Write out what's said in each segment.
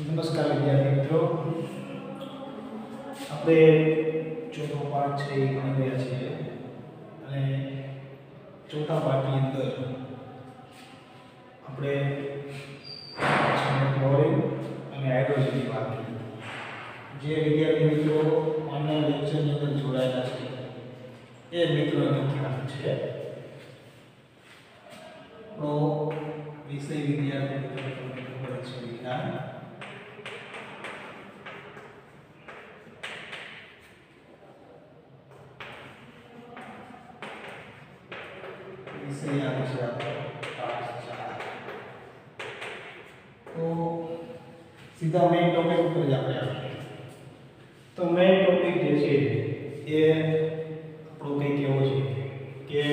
નમસ્કાર વિદ્યાર્થી મિત્રો, આપણે ચોથો પાઠ છે એ ભણી રહ્યા છીએ અને ચોથા પાઠની અંદર આપણે ક્લોરીન અને હાઇડ્રોજનની વાત કરી. જે વિદ્યાર્થી મિત્રો ઓનલાઈન લેક્ચરની અંદર જોડાયેલા છે એ મિત્રોને ખ્યાલ છે. તો વિષય વિદ્યાર્થી મિત્રોને ખબર છે વિજ્ઞાન. तो सीधा मेन टॉपिक पर जाते हैं. तो मेन टॉपिक जे छे ए આપણો કઈ કેવો છે કે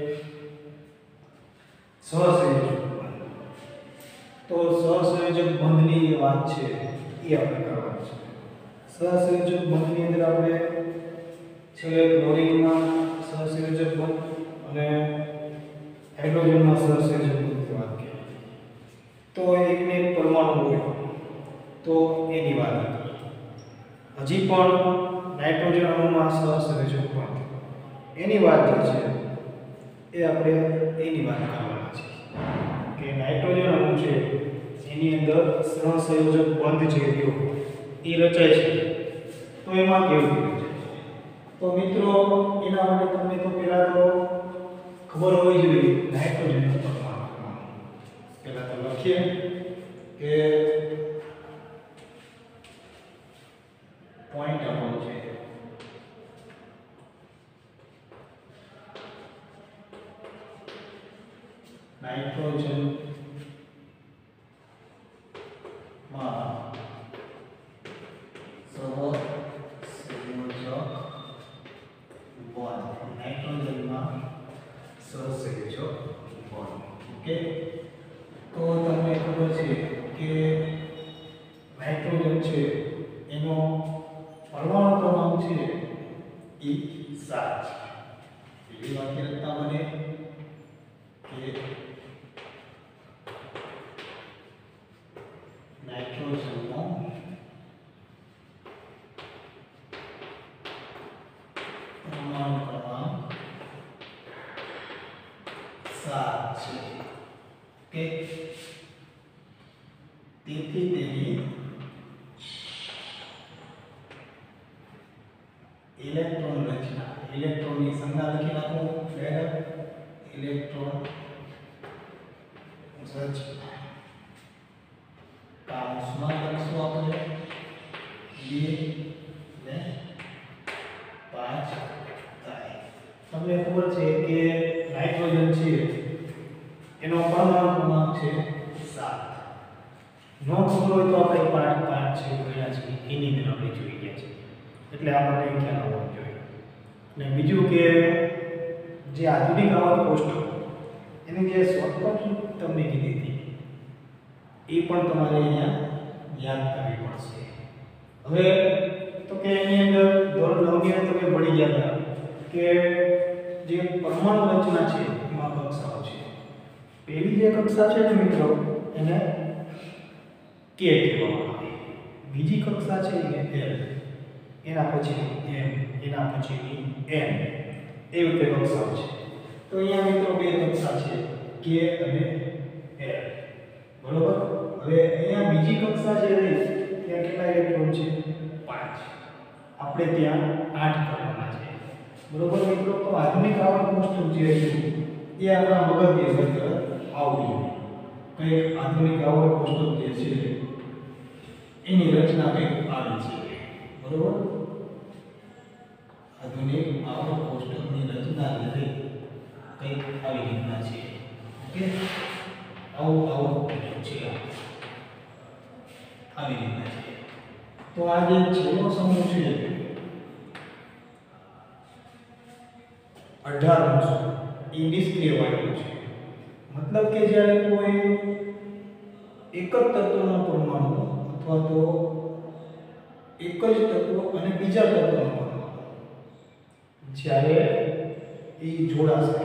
સહસંયોજક બંધ. તો સહસંયોજક બંધની વાત છે એ આપણે કરવાની છે. સહસંયોજક બંધની અંદર આપણે છેલ્લે ક્લોરીનમાં સહસંયોજક બંધ અને હાઇડ્રોજનમાં સહસંયોજક બંધની વાત કરીએ. તો એકને એક પરમાણુ હોય તો એની વાત કરીએ. હજી પણ નાઇટ્રોજન અણુમાં સહસંયોજક બંધ એની વાત જે છે એ આપણે એની વાત કરવાની છે કે નાઇટ્રોજન અણુ છે એની અંદર સહસંયોજક બંધ જે રહ્યો એ રચાય છે. તો એમાં કેવું રચાય છે? તો મિત્રો એના માટે તમને તો પહેલા તો ખબર હોવી જોઈએ નાઇટ્રોજનનો પરમાણુ. પહેલા તો લખીએ કે પોઈન્ટ આપણો છે નાઇટ્રોજન માં સહસંયોજક બંધ. ઓકે, તો તમને ખબર છે કે નાઇટ્રોજન છે એનો પરમાણુ ક્રમાંક છે એ 7 છે. એવી વાક્યરચના બને કે નાઇટ્રોજનનો પરમાણુ ક્રમાંક 7 છે. ઓકે, તેથી તેની ઇલેક્ટ્રોન રચના, ઇલેક્ટ્રોનની સંજ્ઞા લખી નાખો. ઇલેક્ટ્રોન રચના કાઉન્સમાં લખશું આપણે 2 ને 5 થાય. તમને ખબર છે કે નાઇટ્રોજન છે એનો પરમાણુ ક્રમાંક છે 7. નો ખબર હોય તો આપણે પાઠ 5 છે ભણ્યા છે એની અંદર આપણે જોઈ ગયા છે એટલે આપણને ખ્યાલ હોવો જોઈએ. અને બીજું કે જે આધુનિક આવર્ત કોષ્ટક એની જે શોર્ટકટ તમને કીધી હતી એ પણ તમારે અહીંયા યાદ કરવી પડશે. હવે તો કે એની અંદર ધોરણ 9 ની તમે ભણી ગયા હતા કે જે પરમાણુ રચના છે એમાં કક્ષાઓ છે. પહેલી જે કક્ષા છે ને મિત્રો એને કે કહેવામાં આવે. બીજી કક્ષા છે એ L, એના પછી M, એના પછી N, એ રીતે કક્ષાઓ છે. તો અહીંયા મિત્રો બે કક્ષા છે K અને L. બરોબર. હવે અહીંયા બીજી કક્ષા છે ત્યાં કેટલા ઇલેક્ટ્રોન છે? 5. આપણે ત્યાં 8 કરવાના છે. બરોબર મિત્રો. તો આધુનિક આવર્ત કોષ્ટક જે છે એ આપણા મગજની અંદર આવડી. કઈ આધુનિક આવર્ત કોષ્ટક જે છે એની રચના કંઈક આવી છે. બરોબર. આધુનિક આવર્ત કોષ્ટકની રચના જે કંઈક આવી રીતના છે. ઓકે, આવું કોષ્ટક છે આવી રીતના છે. તો આ જે છેલ્લો સમૂહ છે 18 એ નિષ્ક્રિય વાયુ છે. મતલબ કે જ્યારે કોઈ એક જ તત્વનો પરમાણુ અથવા તો એક જ તત્વ અને બીજા તત્વનો પરમાણુ જ્યારે એ જોડાશે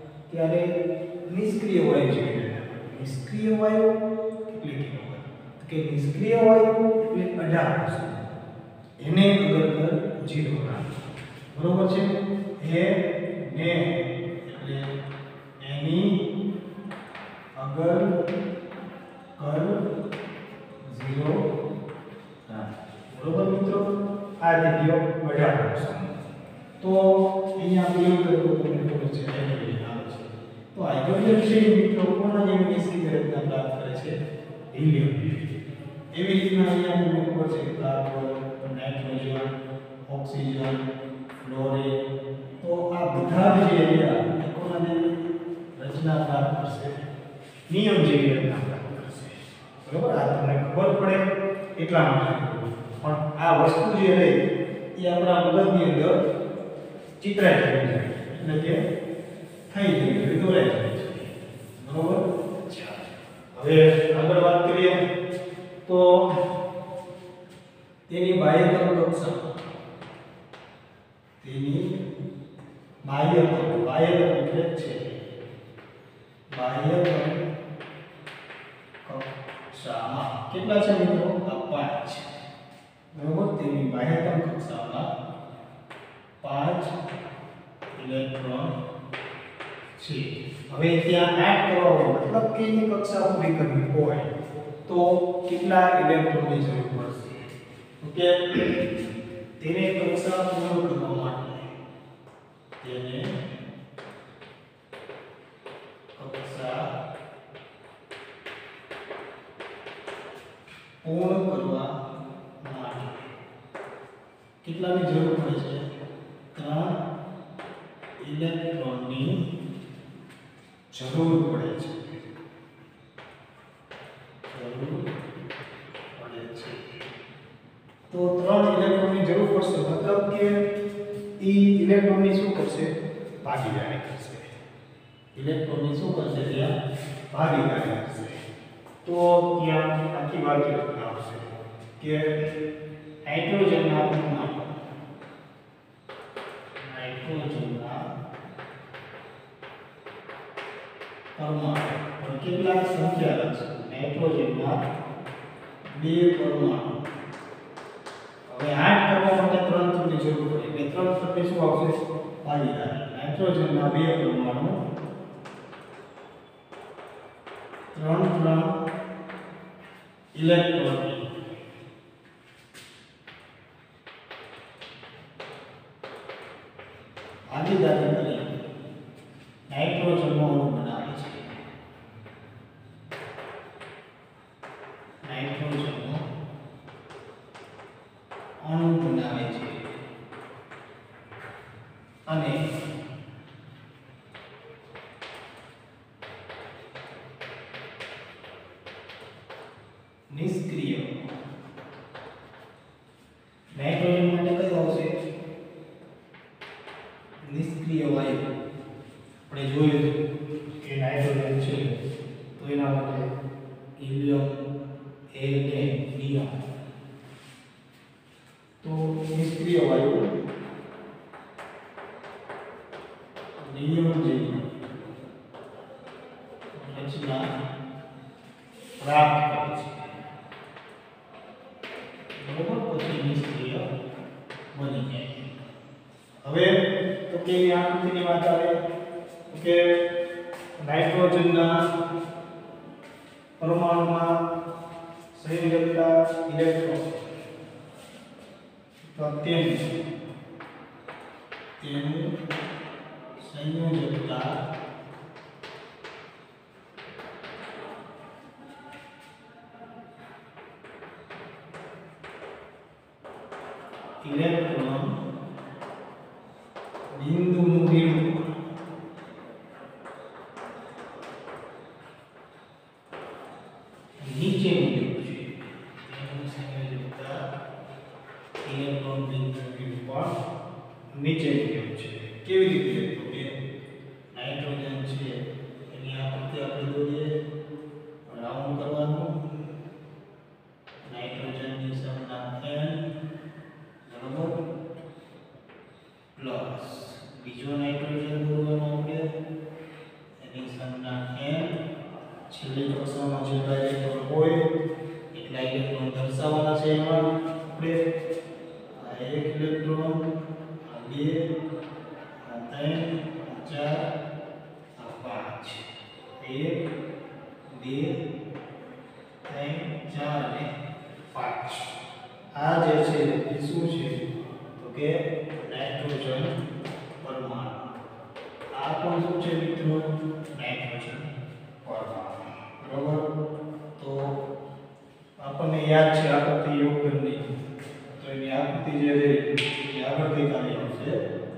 ત્યારે નિષ્ક્રિય વાયુ છે. નિષ્ક્રિય વાયુ કેટલી કિલોગ્રામ? કે નિષ્ક્રિય વાયુ એટલે 18%, એને અગર કર 0 રાખો, બરોબર છે? એને એટલે એની અગર કર 0 રાખો, બરોબર મિત્રો? આ થઈ ગયો 18%. તો અહીંયા આપણે એવું તમને ખબર છે હાઇડ્રોજન આવે છે. તો હાઇડ્રોજન છે મિત્રો કોના જેવી નિષ્ક્રિય રચના પ્રાપ્ત કરે છે? હિલિયમ. એવી રીતના અહીંયા તમને ખબર છે કાર્બન, નાઇટ્રોજન, ઓક્સિજન, ફ્લોરિન. તો આ બધા જ જે રહ્યા કોના જેવી રચના પ્રાપ્ત કરશે? નિયમ જેવી રચના પ્રાપ્ત કરશે, બરોબર? આ તમને ખબર પડે એટલા માટે. પણ આ વસ્તુ જે રહી એ આપણા મગજની અંદર ચિત્રાઈ જાય છે, એટલે કે થઈ જાય છે, દોરાઈ જાય છે, બરોબર? હવે આગળ વાત કરીએ તો તેની બાહ્યતમ કક્ષા, તેની બાહ્યતમ એટલે છે બાહ્યતમ કક્ષામાં કેટલા છે મિત્રો? આ 5, બરોબર? તેની બાહ્યતમ કક્ષામાં 5 ઇલેક્ટ્રોન છે. હવે ત્યાં એડ કરવા હોય, મતલબ કે એની કક્ષા પૂરી કરવી હોય તો કેટલા ઇલેક્ટ્રોનની જરૂર પડશે? તો કે તેને કક્ષા પૂર્ણ કરવા માટે તેને કક્ષા પૂર્ણ કરવા માટે કેટલાની જરૂર પડે છે? 3 ઇલેક્ટ્રોનની જરૂર પડે છે. તો 3 ઇલેક્ટ્રોનની જરૂર પડશે, મતલબ કે ઈ ઇલેક્ટ્રોનની શું કરશે? ભાગીદારી કરશે. ઇલેક્ટ્રોનની શું કરશે? ત્યાં ભાગીદારી કરશે. તો ત્યાં આખી વાક્ય આવશે કે નાઇટ્રોજનના પરમાણુ પણ કેટલાક સંખ્યા લખશે? નાઇટ્રોજનના 2 પરમાણુ. હવે 8 કરવા માટે 3 ની જરૂર પડે, એટલે 3 સાથે શું આવશે? ભાગીદારી. નાઇટ્રોજનના 2 પરમાણુ 3 ઇલેક્ટ્રોન ભાગીદારી કરી નાઇટ્રોજનનો અણુ બનાવે છે. નાઇટ્રોજનનો અણુ બનાવે છે અને નિષ્ક્રિય નાઇટ્રોજન માટે કયું આવશે? નિષ્ક્રિય વાયુ. આપણે જોયું કે નાઇટ્રોજન છે તો એના માટે હિલિયમ, હેલિયમ. તો નિષ્ક્રિય વાયુ નિયમ જેવી રચના પ્રાપ્ત કરે છે, બરોબર? પછી નિષ્ક્રિય બની જાય. હવે તો કેવી આકૃતિની વાત આવે કે નાઇટ્રોજનના પરમાણુમાં સંયોજકતા ઇલેક્ટ્રોન, તો તેનું સંયોજકતા ઇલેક્ટ્રોન બિંદુનું નિરૂપણ નીચે મુજબ છે. તેનું સંયોજકતા ઇલેક્ટ્રોન બિંદુનું નિરૂપણ નીચે મુજબ છે. કેવી રીતે? તો કે નાઇટ્રોજન છે એની આકૃતિ આપણે દોરીએ, રાઉન્ડ કરવાનું. નાઇટ્રોજનની સંખ્યા n, બરોબર, પ્લસ બીજો નાઇટ્રોજન દોરવાનો આપણે, એની સંખ્યા n. છેલ્લી કક્ષામાં જેટલા ઇલેક્ટ્રોન હોય એટલા આ જે છે એ શું છે તો કે નાઇટ્રોજન પરમાણુ. આ પણ શું છે મિત્રો નાઇટ્રોજન પરમાણુ. બરોબર. તો આપણને યાદ છે આકૃતિ યોગની, તો એની આકૃતિ જે છે એ આગળ કઈ આવી આવશે.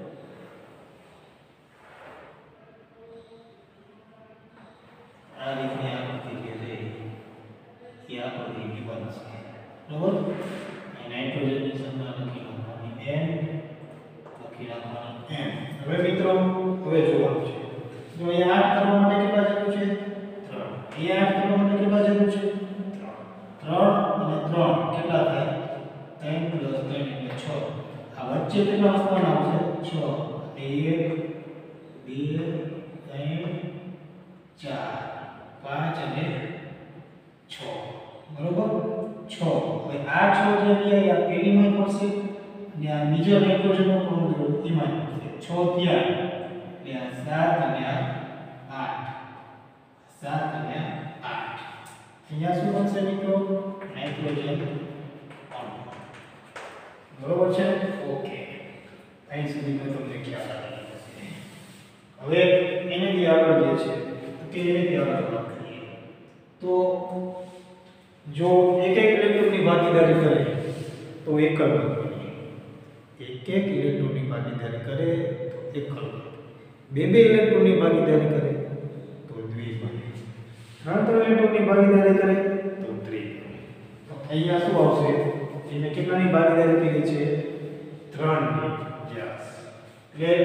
આ રીતની આકૃતિ જે છે એ આકૃતિ બનશે. બરોબર. નાઇટ્રોજનની સંખ્યા લખી નાખવાની n, લખી નાખવાનું n. હવે મિત્રો હવે જોવાનું છે, જો અહીંયા 8 કરવા માટે કેટલા જરૂર છે? 3. અહીંયા 8 કરવા માટે કેટલા જરૂર છે? 3 અને 3 કેટલા થાય? 3 + 3 એટલે 6. આ વચ્ચે કેટલા સ્થાન આવશે? 6. 1 2 3 4 5 અને 6. બરોબર. 6. હવે આ 6 જે અહીંયા આ પેલીમાં પડશે અને આ બીજો નાઇટ્રોજનનો પરમાણુ એમાં પડશે. 6 ત્યાં એટલે આ 7 અને આ 8. 7 અને 8. અહીંયા શું બનશે મિત્રો? નાઇટ્રોજન અણુ. બરોબર છે? ઓકે. અહીં સુધી મેં તમને ખ્યાલ આવી જશે. હવે એનાથી આગળ જે છે કે એનાથી આગળ વાત કરીએ તો જો એક ઇલેક્ટ્રોનની ભાગીદારી કરે તો એકલ બને. એક ઇલેક્ટ્રોનની ભાગીદારી કરે તો એકલ બને. બે ઇલેક્ટ્રોનની ભાગીદારી કરે તો દ્વિ બને. ત્રણ ઇલેક્ટ્રોનની ભાગીદારી કરે તો ત્રિ બને. તો અહીંયા શું આવશે? એને કેટલાની ભાગીદારી કરી છે? 3ની. યસ. એટલે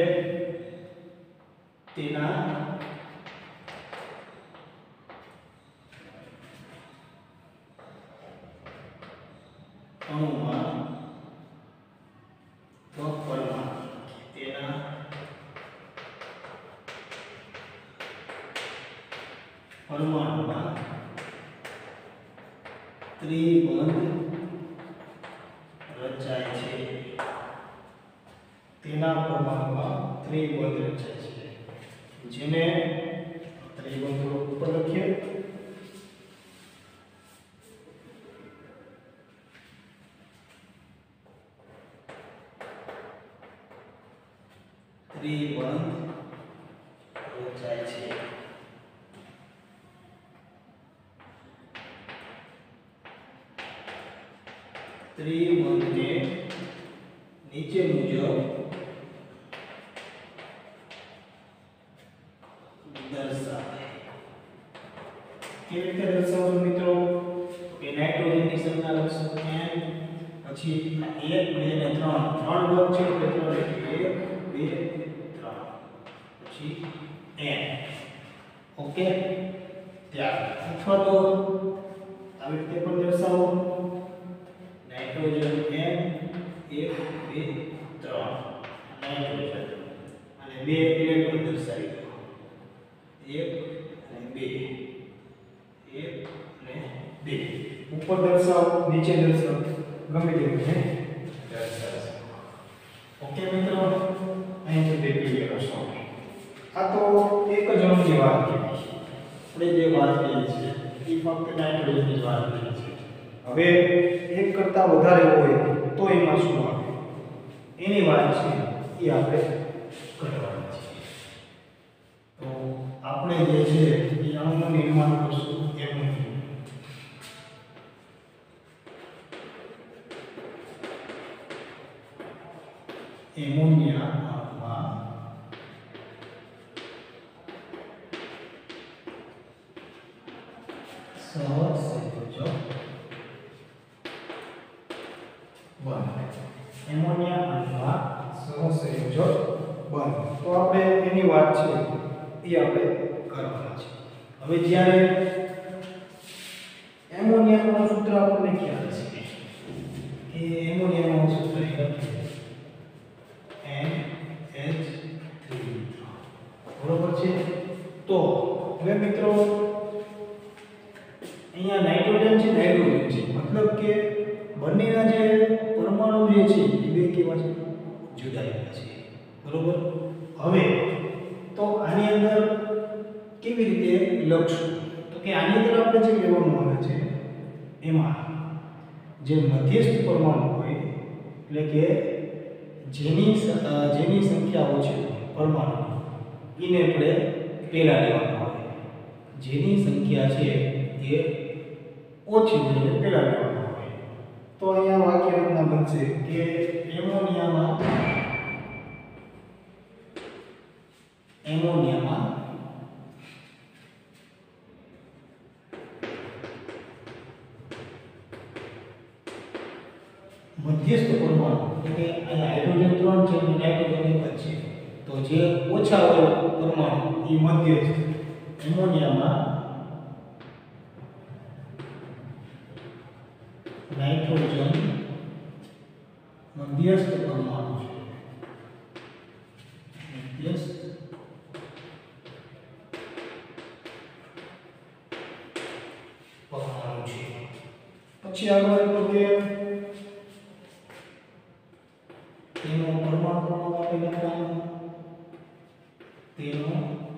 તેના અણુમાં તો પરમાણુ તેના પરમાણુમાં ત્રિબંધ રચાય છે. તેના પરમાણુમાં ત્રિબંધ રચાય છે, જેને ત્રિબંધ ઉપર લખીએ. ત્રિબંધ રચાય છે. ત્રિબંધને નીચે મુજબ દર્શાવે. કેવી રીતે દર્શાવશો મિત્રો? કે નાઇટ્રોજનની સંખ્યા લખશો n, પછી 1 2 અને 3 વર્ગ છે એટલે 3 એટલે 1 2 3 પછી n. ઓકે. ત્યાર અથવા તો આવી રીતે પણ દર્શાવો. નાઇટ્રોજન n 1 2 3 નાઇટ્રોજન અને 2 ઇલેક્ટ્રોન દર્શાવી દો. 1 અને 2 1 અને 2 ઉપર દર્શાવો, નીચે દર્શાવો, ગમે તે રીતે દર્શાવશો. ઓકે મિત્રો, અહીં સુધી ક્લિયર હશો. આ તો એક જ અણુની વાત કરી. આપણે જે વાત કરી છે એ ફક્ત નાઇટ્રોજનની જ વાત કરી છે. હવે એક કરતા વધારે હોય તો એમાં શું આવે એની વાત છે એ આપણે કરવાની છે. તો આપણે જે છે એ અણુનું નિર્માણ કરશું એમોનિયા અણુમાં સહસંયોજક બને. એમોનિયા અણુમાં સહસંયોજક બને. તો આપણે એની વાત છે એ આપણે કરવાના છે. હવે જ્યારે એમોનિયાનું સૂત્ર આપણને ખ્યાલ છે કે એમોનિયાનું સૂત્ર NH3. બરોબર છે? તો હવે મિત્રો અહીંયા નાઇટ્રોજન છે, હાઇડ્રોજન છે, મતલબ કે બંનેના જે પરમાણુ જે છે એ બે કેવા છે? જુદા જુદા છે. બરોબર. હવે તો આની અંદર કેવી રીતે લખશું? તો કે આની અંદર આપણે જે લેવાનું આવે છે એમાં જે મધ્યસ્થ પરમાણુ હોય એટલે કે જેની સંખ્યા ઓછી હોય પરમાણુ એને આપણે પહેલા લેવાનું આવે. જેની સંખ્યા છે એ ઓછી હોય એટલે પહેલા લેવાનું આવે. તો અહીંયા વાક્ય રચના બનશે કે એમોનિયામાં મધ્યસ્થ પરમાણુ એટલે કે અહીંયા હાઇડ્રોજન 3 છે અને નાઇટ્રોજન 1 છે. તો જે ઓછા હોય પરમાણુ એ મધ્યસ્થ એમોનિયામાં નાઇટ્રોજન મધ્યસ્થ પરમાણુ છે. મધ્યસ્થ પરમાણુ છે. પછી આગળ તો કે તેનો પરમાણુ ક્રમાંક આપી લખવાનો. તેનો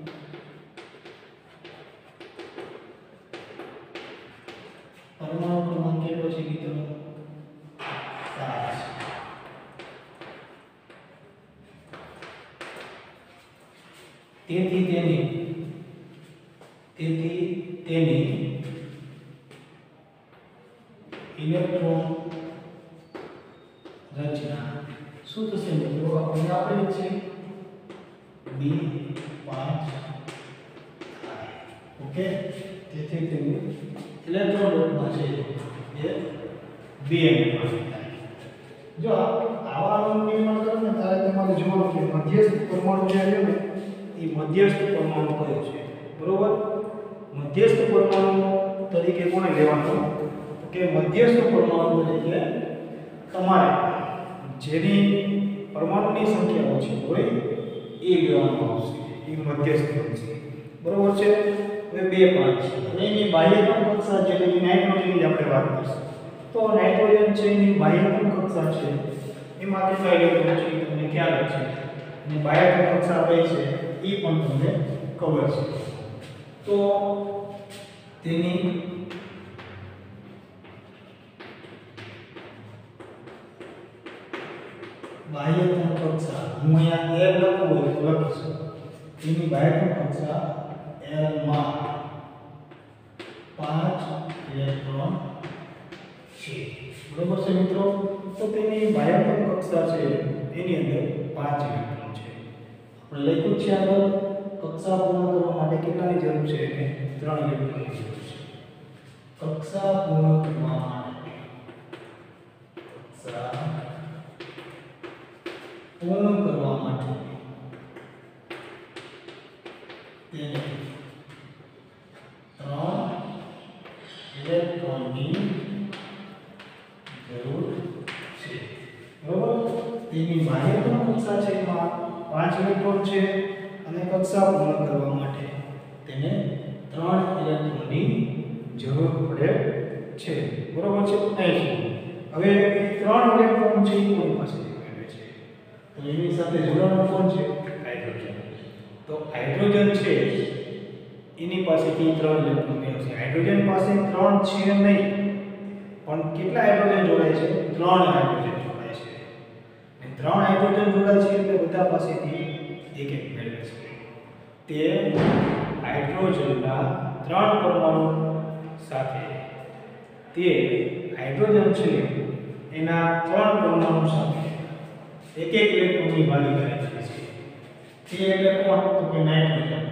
પરમાણુ ક્રમાંક કેટલો છે મિત્રો? 7. તેથી તેની ઇલેક્ટ્રોન રચના શું થશે મિત્રો? આપણે આપેલ છે B5. ઓકે, તેથી તેની ઇલેક્ટ્રોન રચના છે એ Bn થાય. જો આવા અણુનું નિર્માણ કરો ને ત્યારે તમારે જોવાનું કે મધ્યસ્થ પરમાણુ જે આવ્યો ને એ મધ્યસ્થ પરમાણુ કયો છે. બરોબર. મધ્યસ્થ પરમાણુ તરીકે કોને લેવાનો? કે મધ્યસ્થ પરમાણુ તરીકે તમારે જેની પરમાણુની સંખ્યા ઓછી હોય એ લેવાનું આવશે. એ મધ્યસ્થ બનશે. બરોબર છે. હવે 2 5 છે. હવે એની બાહ્યતમ કક્ષા છે એટલે નાઇટ્રોજનની આપણે વાત કરીશું. તો નાઇટ્રોજન છે એની બાહ્યતમ કક્ષા છે એમાં કેટલા ઇલેક્ટ્રોન છે એ તમને ખ્યાલ છે. અને બાહ્યતમ કક્ષા કઈ છે એ પણ તમને ખબર છે. તો તેની બાહ્યતમ કક્ષા હું અહીંયા L લખું હોય તો લખીશું. તેની બાહ્યતમ કક્ષા L માં 5 ઇલેક્ટ્રોન છે. બરોબર છે મિત્રો. તો તેની બાહ્યતમ કક્ષા છે એની અંદર 5 ઇલેક્ટ્રોન છે. આપણે લખ્યું છે આગળ કક્ષા પૂર્ણ કરવા માટે કેટલાની જરૂર છે? 3 ઇલેક્ટ્રોનની જરૂર છે. કક્ષા પૂર્ણ કરવા માટે પૂર્ણ કરવા માટે તેને 3 ઇલેક્ટ્રોનની જરૂર છે. બરોબર. તેની બાહ્યતમ કક્ષા છે એમાં 5 ઇલેક્ટ્રોન છે અને કક્ષા પૂર્ણ કરવા માટે તેને 3 ઇલેક્ટ્રોનની જરૂર પડે છે. બરોબર છે. હવે 3 ઇલેક્ટ્રોન છે એ કોની પાસે તો એની સાથે જોડાણું કોણ છે? હાઇડ્રોજન. તો હાઇડ્રોજન છે એની પાસેથી 3 ઇલેક્ટ્રોન મેળવશે. હાઇડ્રોજન પાસે 3 છે નહીં પણ કેટલા હાઇડ્રોજન જોડાય છે? 3 હાઇડ્રોજન જોડાય છે. અને 3 હાઇડ્રોજન જોડાય છે એટલે બધા પાસેથી એક મેળવે છે. તે હાઇડ્રોજનના 3 પરમાણુ સાથે તે હાઇડ્રોજન છે એના 3 પરમાણુ સાથે એક ઇલેક્ટ્રોનની ભાગીદારી કરે છે. તે એટલે કોણ? તો કે નાઇટ્રોજન.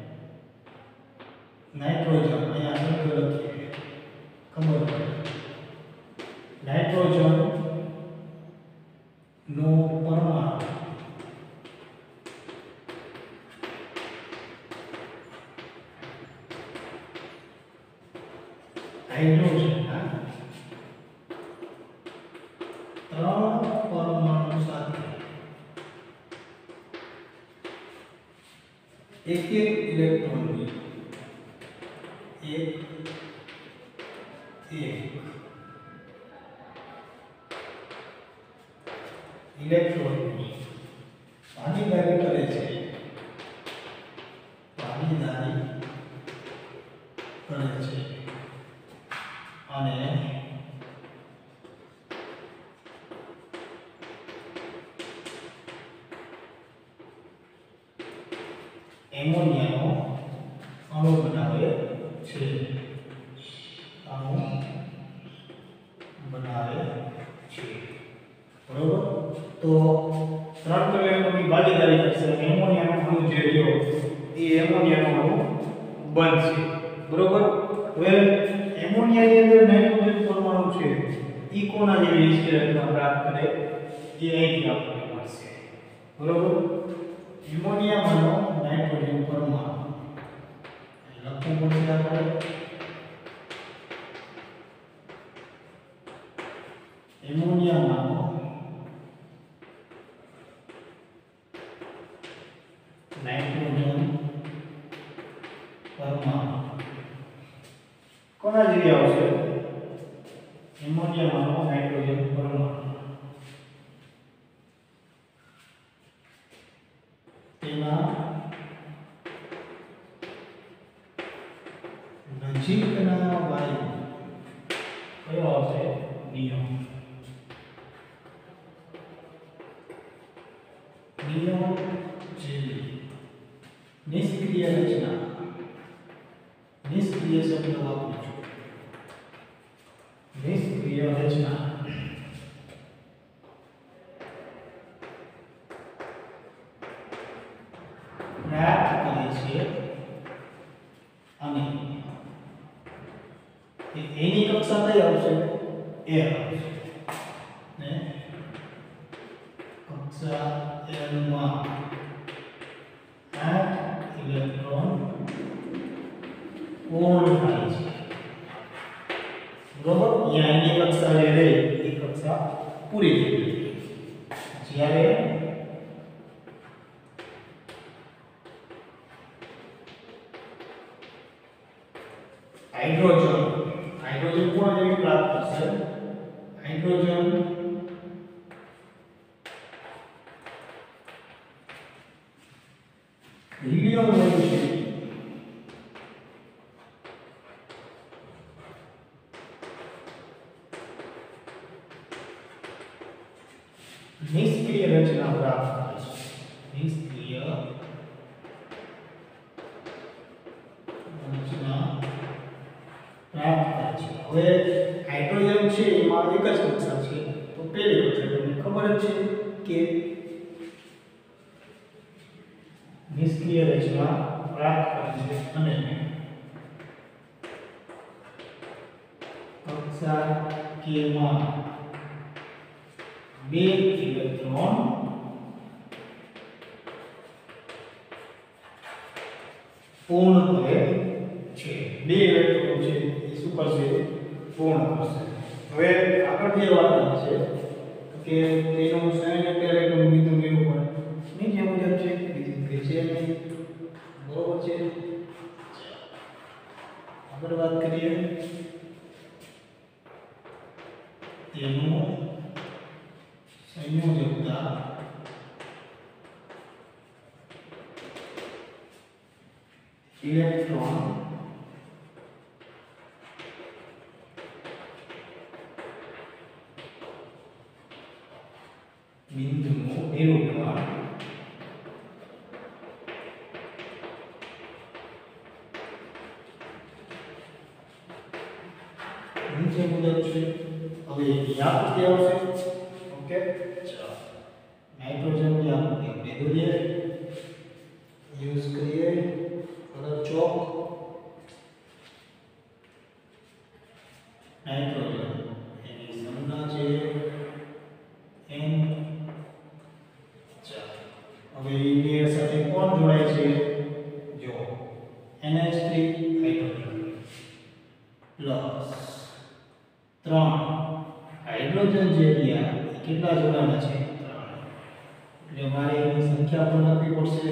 અહીંયા શબ્દ લખીએ ખબર પડે. નાઇટ્રોજન નો પરમાણુ હાઇડ્રોજનના 3 પરમાણુ સાથે એક ઇલેક્ટ્રોનની ઇલેક્ટ્રોનની ભાગીદારી એમોનિયાનો અણુ બનાવે છે, અણુ બનાવે છે, બરોબર. તો ત્રણ કેમિકલની ભાગીદારી કરશે અને એમોનિયાનો અણુ જે રહ્યો એ એમોનિયાનો અણુ બનશે, બરોબર. હવે એમોનિયાની અંદર નાઇટ્રોજન પરમાણુ છે ઈ કોના જેવી નિષ્ક્રિયતા પ્રાપ્ત કરે એ અહીંથી આપણને મળશે, બરોબર. એમોનિયામાંનો નાઇટ્રોજન પરમાણુ લખવું પડશે આપણે. એમોનિયામાંનો નાઇટ્રોજન પરમાણુ કોના જેવી આવશે? એમોનિયામાંનો નાઇટ્રોજન પરમાણુ તેના નજીકના વાયુ કયો આવશે? નિયોન. નિયોન જેવી નિષ્ક્રિય રચના, નિષ્ક્રિય શબ્દ વાપરું છું, નિષ્ક્રિય રચના પ્રાપ્ત કરે છે અને એની કક્ષા કઈ આવશે? એ આવશે ને કક્ષા L માં 8 ઇલેક્ટ્રોન પૂર્ણ થાય છે, બરોબર. અહીંયા એની કક્ષા જે રહી એ કક્ષા પૂરી થઈ ગઈ. જ્યારે હાઇડ્રોજન કોણ જેવી પ્રાપ્ત કરશે? હાઇડ્રોજન હિલિયમ વાયુ છે નિષ્ક્રિય રચના પ્રાપ્ત કરે છે, નિષ્ક્રિય રચના પ્રાપ્ત કરે છે. હવે હાઇડ્રોજન છે એમાં એક જ કક્ષા છે, તો પહેલી કક્ષા તમને ખબર જ છે કે નિષ્ક્રિય રચના પ્રાપ્ત કરે છે અને કક્ષા K માં 2 ઇલેક્ટ્રોન પૂર્ણ કરે છે. 2 ઇલેક્ટ્રોન છે એ શું કરશે? પૂર્ણ કરશે. હવે આગળ જે વાત આવે છે કે તેનું સંયોજક ઇલેક્ટ્રોન બીજું નિરૂપણ નીચે મુજબ છે, બીજું કે છે નહીં, બરોબર છે. આગળ વાત કરીએ તેનું સંયોજકતા ઇલેક્ટ્રોન બિંદુનું નિરૂપણ નીચે મુજબ છે. હવે યાદ કે આવશે? ઓકે, ચાલો નાઇટ્રોજન ની આકૃતિ આપણે દોરીએ, યુઝ કરીએ કલર ચોક. નાઇટ્રોજન એની સંજ્ઞા છે N. ચાલો હવે એ સાથે કોણ જોડાય છે? જો NH3 હાઇડ્રોજન પ્લસ 3 હાઇડ્રોજન જે રહ્યા કેટલા જોડાણા છે? 3. એટલે મારે એની સંખ્યા પણ લખવી પડશે.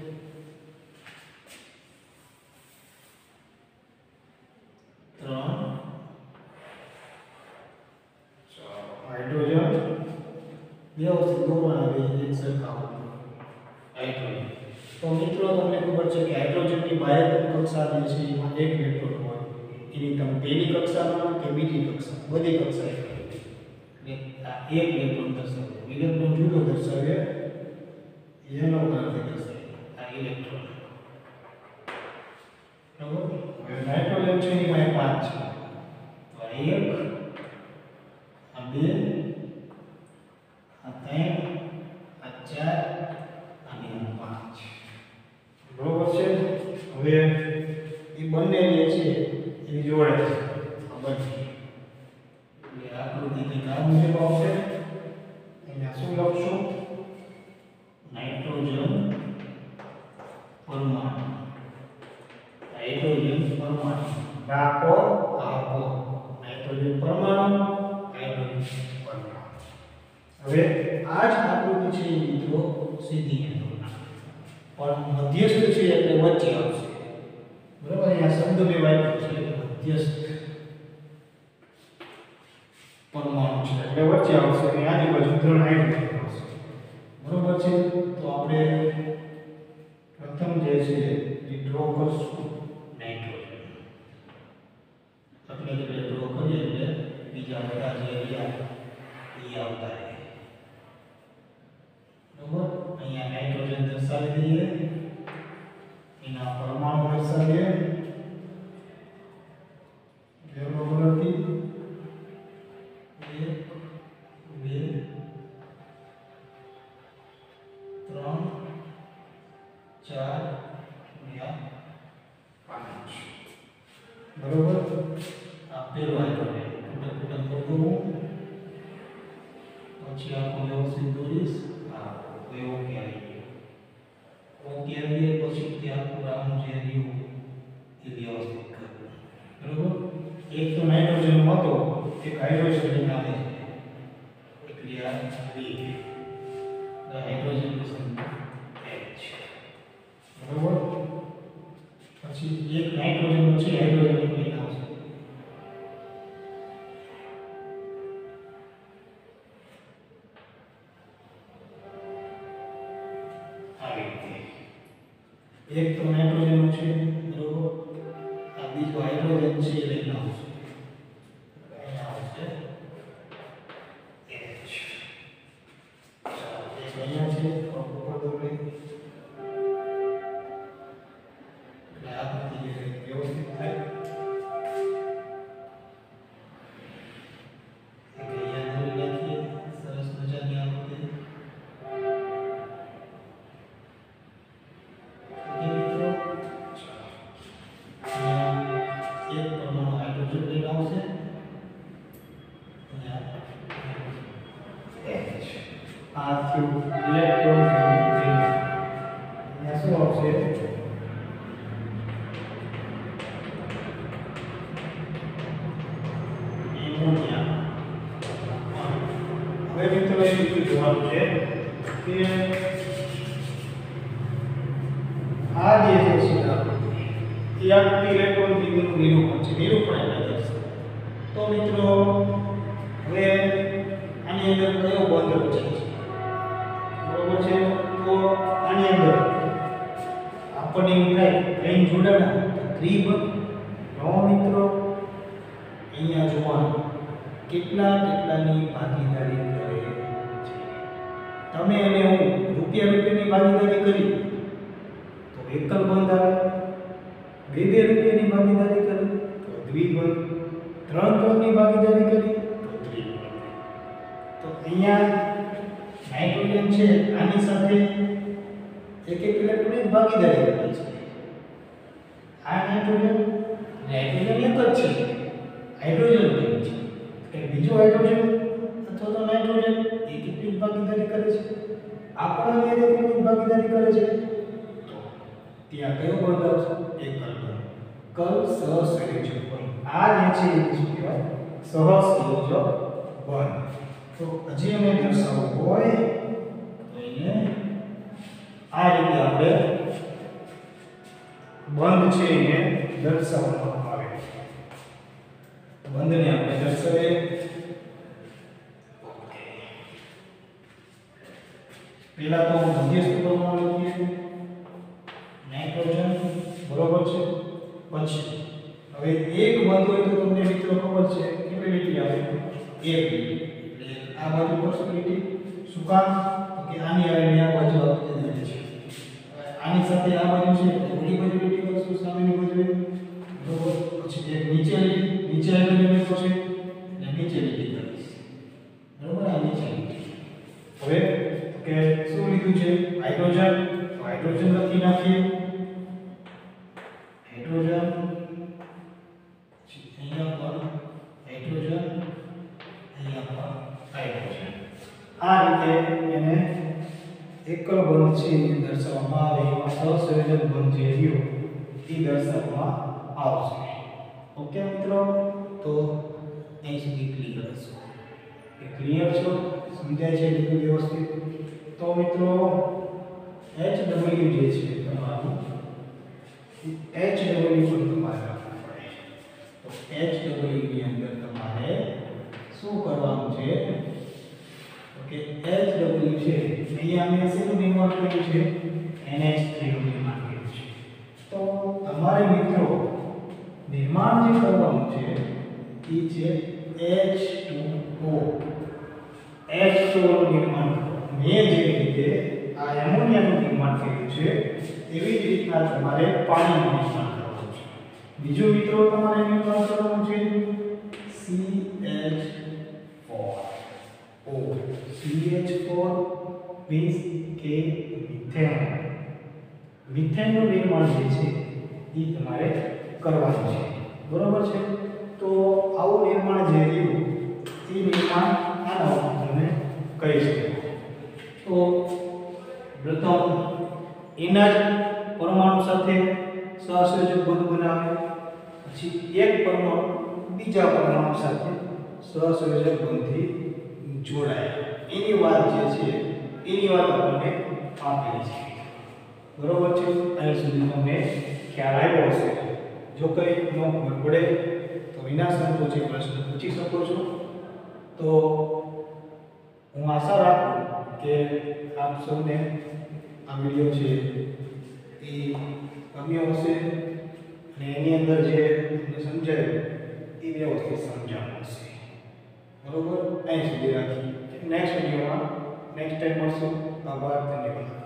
3 હાઇડ્રોજન વ્યવસ્થિત દોરવાના બે એક સરખા હાઇડ્રોજન. તો મિત્રો તમને ખબર છે કે હાઇડ્રોજનની બાહ્ય કક્ષા જે છે એમાં એક ઇલેક્ટ્રોન હોય. એની તમે પહેલી કક્ષામાં કે બીજી કક્ષા બધી કક્ષાએ એટલે આ એક ઇલેક્ટ્રોન દર્શાવે, ઇલેક્ટ્રોન જુદો દર્શાવે, યલો કલરથી દર્શાવે આ ઇલેક્ટ્રોન. છે એની પાસે 5 છે. તો આ 1 આ 2 આ 3 આ 4 અને આ 5. બરોબર છે. હવે એ બંને જે છે એ જોડે છે આ બંને. એટલે આકૃતિ કંઈક આ મુજબ આવશે. અહીંયા શું લખશું? નાઇટ્રોજન પરમાણુ. હાઇડ્રોજન પરમાણુ રાખો આપો. નાઇટ્રોજન પરમાણુ હાઇડ્રોજન પરમાણુ. હવે આ જ આકૃતિ છે મિત્રો સીધી પણ મધ્યસ્થ છે એટલે વચ્ચે આવશે. બરાબર. અહીંયા શબ્દ મેં વાપર્યો છે મધ્યસ્થ પરમાણુ છે એટલે વચ્ચે આવશે અને આજુબાજુ 3 હાઇડ્રોજન આવશે. બરોબર છે. તો આપણે પ્રથમ જે છે એ ડ્રો કરશું નાઇટ્રોજન. એટલે કે ડ્રો કરીએ એટલે બીજા બધા જે રહ્યા એ આવતા રહે. બરોબર. અહીંયા નાઇટ્રોજન દર્શાવી દઈએ, એના પરમાણુ દર્શાવીએ યલો કલરથી 1 2 3 4 અને 5. બરોબર. આ પેલો હાઇડ્રોજન ટુકડા કરતો હું પછી આખો વ્યવસ્થિત દોરીશ. ઓકે આવી ગયો. ઓકે આવી ગયો પછી ત્યાં પૂરાનું જે રહ્યું એ વ્યવસ્થિત કરવું. બરોબર. એક તો નાઇટ્રોજન હતો, એક હાઇડ્રોજન આવે છે એટલે આ રી હાઇડ્રોજન H. બરોબર. પછી એક નાઇટ્રોજન છે હાઇડ્રોજન લઈને આવશે. એક તો નાઇટ્રોજન છે. બરોબર. આ બીજો હાઇડ્રોજન છે એ લઈને આવશે. અહીંયા આવશે H. ચાલો એક અહીંયા છે ઉપર દોરે એટલે આ બધી વ્યવસ્થિત થાય. એક અહીંયા દોરી નાખીએ સરસ મજાની આકૃતિ. આ થયું ઇલેક્ટ્રોન બીમ. અહીંયા શું આવશે? એમોનિયા. હવે મિત્રો એ બીજું જોવાનું છે કે આ જે છે એ આ ઇલેક્ટ્રોન બીમનું નિરૂપણ છે. નિરૂપણ એટલે છે. તો મિત્રો હવે આની અંદર કયો બંધ રચે છે? બરોબર છે. તો આની અંદર આપણને એવું થાય ટ્રેન જોડાણા ત્રિબંધ નો મિત્રો. અહીંયા જોવાનું કેટલાની ભાગીદારી કરે છે. તમે અને હું રૂપિયાની ભાગીદારી કરી તો એકલ બંધ આવે. 2 રૂપિયાની ભાગીદારી કરી તો દ્વિબંધ. 3 ની ભાગીદારી કરી તો ત્રિબંધ. તો અહીંયા નાઇટ્રોજન છે આની સાથે એક ઇલેક્ટ્રોનની ભાગીદારી કરી છે. આ નાઇટ્રોજન એક જ છે. હાઇડ્રોજન છે કે બીજો હાઇડ્રોજન અથવા તો નાઇટ્રોજન એક ભાગીદારી કરે છે. આપણને એક ભાગીદારી કરે છે તો ત્યાં કયો બંધ આવશે? એકલ બંધ. કલ સહસંયોજક બંધ. આ જે છે એ શું કહેવાય? સહસંયોજક બંધ. તો હજી અમે દર્શાવવું હોય તો એને આ રીતે આપણે બંધ છે એને દર્શાવવામાં આવે. બંધને આપણે દર્શાવીએ. પહેલા તો મધ્યસ્થ પરમાણુ લખીએ નાઇટ્રોજન. બરોબર છે. પછી હવે એક બંધ હોય તો તમને મિત્રો ખબર છે કેટલી લીટી આવે? 1 લીટી. એટલે આ બાજુ પર લીટી શું કામ? તો કે આની આવે ને આ બાજુ આવતી છે. આની સાથે આ બાજુ છે એટલે ઓલી બાજુ લીટી કરશું સામેની બાજુ. બરોબર. પછી એક નીચે આવેલી મિત્રો છે અને નીચે લીટી કરીશ, બરોબર? આ નીચે લીટી. હવે કે શું લીધું છે? હાઇડ્રોજન. તો હાઇડ્રોજન લખી નાખીએ. હાઇડ્રોજન, અહીંયા પર હાઇડ્રોજન, અહીંયા પર હાઇડ્રોજન. આ રીતે એને એકલ બંધ છે એ દર્શાવવામાં આવે, એમાં સહસંયોજક બંધ જે રહ્યો એ દર્શાવવામાં આવશે. ઓકે મિત્રો, તો અહીં સુધી ક્લિયર હશે. એ ક્લિયર છો? સમજાય છે બધું વ્યવસ્થિત? તો મિત્રો HW જે છે તમારું HW પણ તમારે રાખવું પડે. તો HW ની અંદર તમારે શું કરવાનું છે? ઓકે, HW છે અહીંયા અમે શેનું નિર્માણ કર્યું છે? NH3 નું નિર્માણ કર્યું છે. તો તમારે મિત્રો નિર્માણ જે કરવાનું છે એ છે H2O. H2O નું નિર્માણ કરવાનું. મેં જે રીતે આ એમોનિયાનું નિર્માણ કર્યું છે એવી જ રીતના તમારે પાણીનું નિર્માણ કરવાનું છે. બીજું મિત્રો તમારે નિર્માણ કરવાનું છે CH4O. CH4 means કે મિથેન. મિથેનનું નિર્માણ જે છે એ તમારે કરવાનું છે, બરોબર છે? તો આવું નિર્માણ જે રહ્યું એ નિર્માણ આના તમે કહી શકો. તો પ્રથમ એના જ પરમાણુ સાથે સહસંયોજક બંધ બનાવે, પછી એક પરમાણુ બીજા પરમાણુ સાથે સહસંયોજક બંધથી જોડાય. એની વાત જે છે એની વાત આપણને આપેલી છે, બરોબર છે? અહીં સુધી તમને ખ્યાલ આવ્યો હશે. જો કંઈ ન ખબર પડે તો વિના સંકોચે પ્રશ્ન પૂછી શકો છો. તો હું આશા રાખું કે આપ સૌને આ વિડીયો છે એ ગમ્યો હશે અને એની અંદર જે તમને સમજાયું એ વ્યવસ્થિત સમજાવવાનું હશે, બરોબર? અહીં સુધી રાખી નેક્સ્ટ વિડીયોમાં નેક્સ્ટ ટાઈમ મળશું. આભાર, ધન્યવાદ.